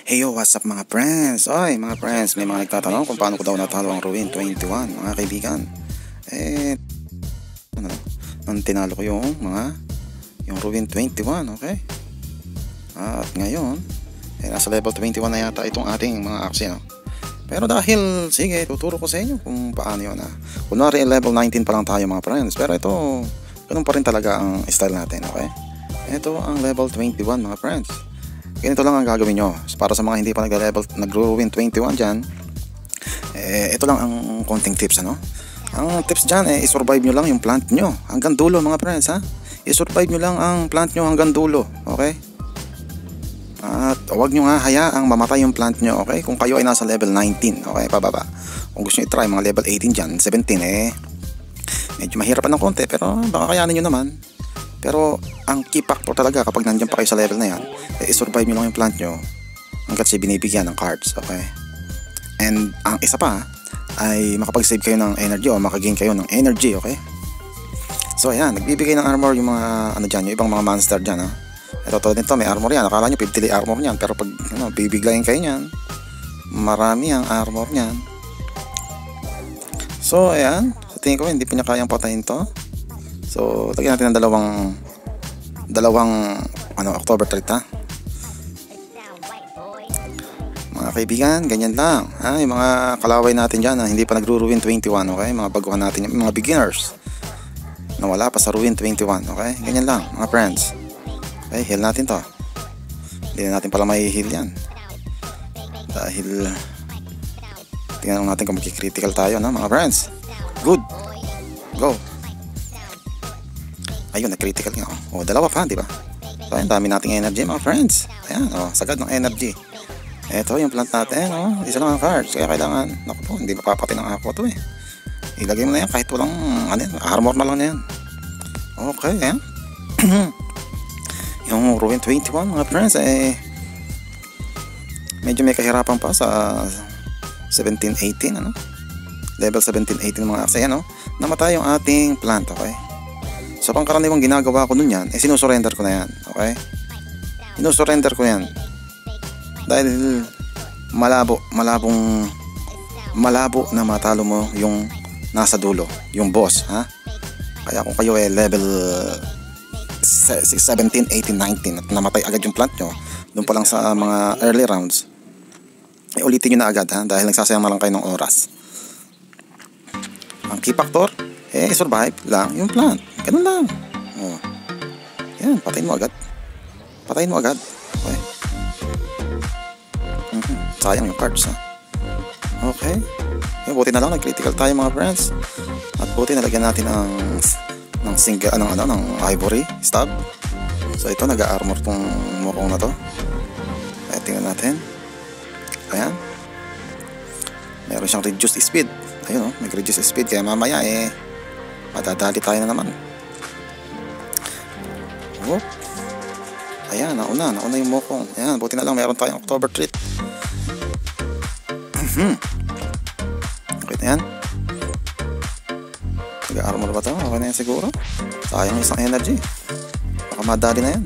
Hey yo, what's up mga friends? Oy mga friends, may mga nagtatanong kung paano ko daw natalo ang Ruin 21 mga kaibigan. Ano, nang tinalo ko yung Ruin 21, okay? At ngayon, nasa level 21 na yata itong ating mga aksi, no? Pero dahil, sige, tuturo ko sa inyo kung paano yun, ha? Kunwari level 19 pa lang tayo mga friends, pero ito, ganun pa rin talaga ang style natin, okay? Ito ang level 21 mga friends. Ganito lang ang gagawin nyo. Para sa mga hindi pa nag-Ruin 21 dyan, ito lang ang konting tips, ano? Ang tips dyan, i-survive nyo lang yung plant nyo hanggang dulo mga friends, ha? I-survive nyo lang ang plant nyo hanggang dulo, okay? At huwag nyo nga hayaang mamatay yung plant nyo, okay? Kung kayo ay nasa level 19, okay? Pababa. Kung gusto nyo i-try mga level 18 dyan, 17, medyo mahirapan ng konti, pero baka kayanin nyo naman. Pero ang key factor talaga kapag nandiyan pa kayo sa level na yan, i-survive nyo lang yung plant nyo hanggat siya binibigyan ng cards, okay? And ang isa pa ay makapag-save kayo ng energy o makagain kayo ng energy, okay? So ayan, nagbibigay ng armor yung mga dyan, yung ibang mga monster dyan, ha? Ito tulad nito, may armor yan. Akala nyo 50 armor nyan, pero pag bibiglayin kayo nyan, marami ang armor nyan. So ayan, sa tingin ko hindi pa niya kayang patayin to. So, lagyan natin ng dalawang October 3, ha? Mga kaibigan, ganyan lang, ha? Yung mga kalaway natin dyan na hindi pa nag-Ruin 21, okay? Mga baguhan natin, yung mga beginners na wala pa sa Ruin 21, okay? Ganyan lang, mga friends. Okay, heal natin to. Hindi na natin pala may heal yan. Dahil tingnan natin kung mag-critical tayo, no, mga friends. Good. Go. Ayun, nag-critical nga. O, dalawa pa, di ba? So, ayun, dami nating energy, mga friends. Ayan, sagad ng energy. Ito yung plant natin, isa lang ang cards. Kaya kailangan, naku po, hindi mapapatay ng aqua to, eh. Ilagay mo na yan kahit walang, armor na lang na yan. Okay, ayan. Yung Ruin 21, mga friends, medyo may kahirapan pa sa 17-18, Level 17-18 mga aksaya, namatay yung ating plant, okay? So pangkaraniwang ginagawa ko nun yan, sinusurrender ko na yan, okay? Sinusurrender ko yan dahil malabo na matalo mo yung nasa dulo, yung boss, ha? Kaya kung kayo level 17, 18, 19 at namatay agad yung plant nyo doon pa lang sa mga early rounds, ulitin nyo na agad, ha? Dahil nagsasayang na lang kayo ng oras. Ang key factor, survive lang yung plant. Ganun lang. Yan, patayin mo agad. Patayin mo agad. Okay. Sayang yung cards, ha. Okay. Buti na lang nag-critical tayo mga friends. At buti nalagyan natin ng single, ng ivory stab. So ito, nag-armor tong mukong na to. Kaya tingnan natin. Ayan. Meron siyang reduced speed. Ayun, nag-reduce speed. Kaya mamaya madadali tayo na naman. Whoop. Ayan, nauna yung mukong. Ayan, buti na lang meron tayong October treat. Okay na yan. Nag-armor ba ito? Okay na yan siguro. Sayang isang energy. Baka madali na yan.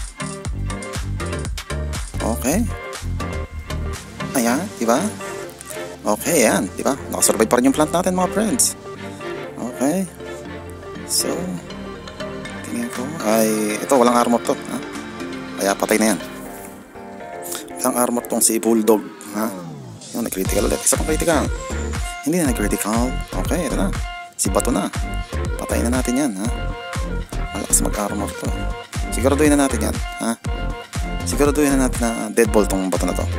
Okay. Ayan, diba? Okay, yan, diba? Nakasurvive pa rin yung plant natin mga friends. Okay. So, tingin ko ay ito, walang armor to, ha? Kaya patay na yan. Walang armor tong si Bulldog, ha? Yung nag-critical ulit. Isa pang critical. Hindi na nag-critical. Okay, ito na. Si Bato na. Patayin na natin yan, ha? Malakas mag-armor to. Siguraduhin na natin yan, ha? Siguraduhin na natin na deadball tong Bato na to.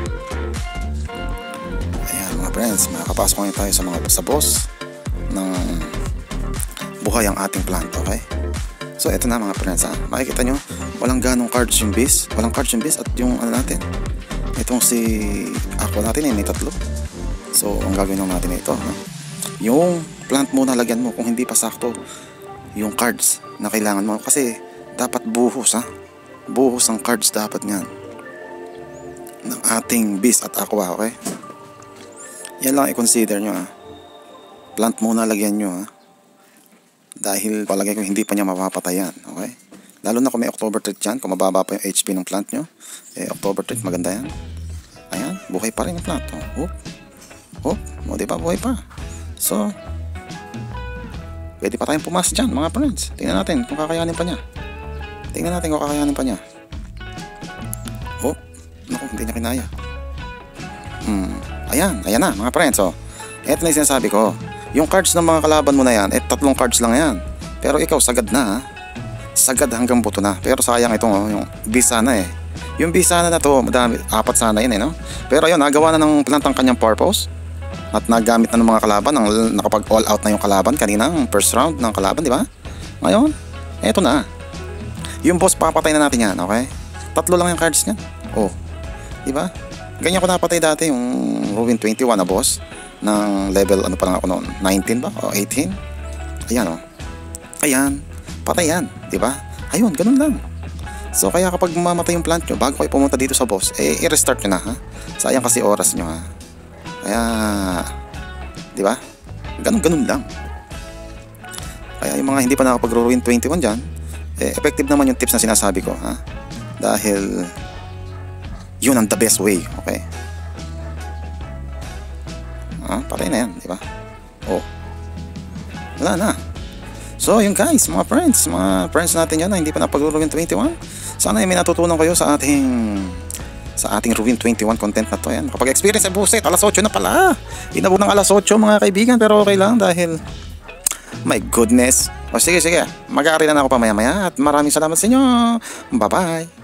Ayan mga friends, makakapasok ngayon tayo sa boss ng buhay ang ating plant, okay? So ito na mga friends, ha? Makikita nyo, walang ganong cards yung beast. Walang cards yung beast at yung natin, itong si aqua natin may tatlo. So ang gagawin natin ito, yung plant muna lagyan mo kung hindi pa sakto yung cards na kailangan mo, kasi dapat buhos, ha? Buhos ang cards dapat nga ng ating beast at aqua, okay? Yan lang i-consider nyo, ha? Plant muna lagyan nyo, ha? Dahil palagay ko hindi pa niya mapapatayan, okay? Lalo na kung may October treat yan, kung mababa pa yung HP ng plant nyo, October treat, maganda yan. Ayan. buhay pa rin yung plant. O, diba, buhay pa. So, pwede pa tayong pumasok dyan, mga friends. Tingnan natin kung kakayanin pa niya. Naku, hindi niya kinaya. Ayan na, mga friends. So, eto na yung sinasabi ko. Yung cards ng mga kalaban mo na yan, 3 cards lang yan. Pero ikaw, sagad na, ha? Sagad hanggang buto na. Pero sayang itong, yung bisana eh. Yung bisana na to, madami, 4 sana yun eh, no? Pero ayun, nagawa na ng plant ang kanyang purpose. At nagamit na ng mga kalaban, nakapag all out na yung kalaban kanina, ang first round ng kalaban, di ba? Ngayon, eto na. Yung boss, papatay na natin yan, okay? 3 lang yung cards niyan. Di ba? Ganyan ko napatay dati yung Ruin 21 na boss ng level, ano pa lang ako noon, 19 ba? O 18? Ayan, Ayan, patay yan, di ba? Ayun, ganun lang. So kaya kapag mamatay yung plant nyo, bago kayo pumunta dito sa boss, i-restart nyo na, ha? Sayang kasi oras nyo, ha? Kaya, di ba? Ganun lang. Kaya yung mga hindi pa nakapag-Ruin 21 dyan, effective naman yung tips na sinasabi ko, ha? Dahil yun ang the best way, okay? Patay na yan, di ba? Wala na. So yun guys, mga friends natin yan na hindi pa napag-Ruin 21. Sana may natutunan kayo sa ating Ruin 21 content na to. Yan, kapag-experience sa buset, alas 8 na pala. Inabot ng alas 8 mga kaibigan, pero okay lang dahil my goodness. Sige, mag-aari na ako pa maya-maya at maraming salamat sa inyo. Bye-bye.